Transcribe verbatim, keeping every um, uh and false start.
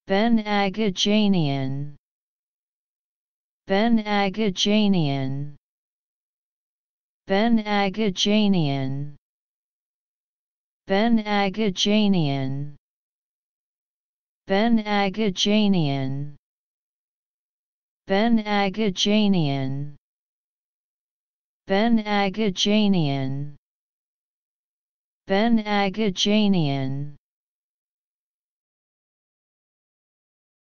Ben-Agaganian, Ben-Agaganian, Ben-Agaganian, Ben-Agaganian, Ben-Agaganian, Ben-Agaganian, Ben-Agaganian, Ben-Agaganian,